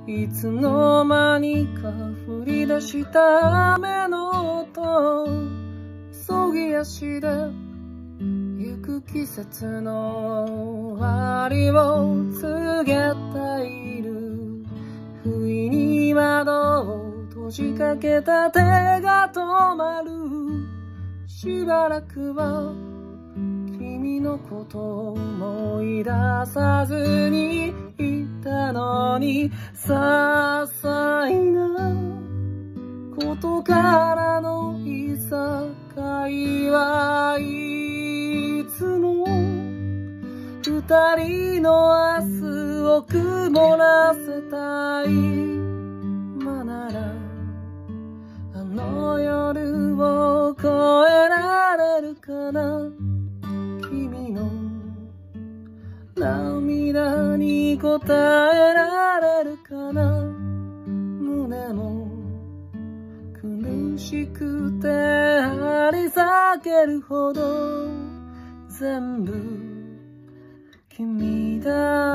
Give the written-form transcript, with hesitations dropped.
いつの間にか降り出した雨の音、急ぎ足で行く季節の終わりを告げている。不意に窓を閉じかけた手が止まる。しばらくは君のことを思い出さずにいたのに、些細なことからのいさかいはいつも二人の明日を曇らせたい。今ならあの夜を越えられるかな。君の涙に応えられるかな。胸も苦しくて張り裂けるほど全部君だ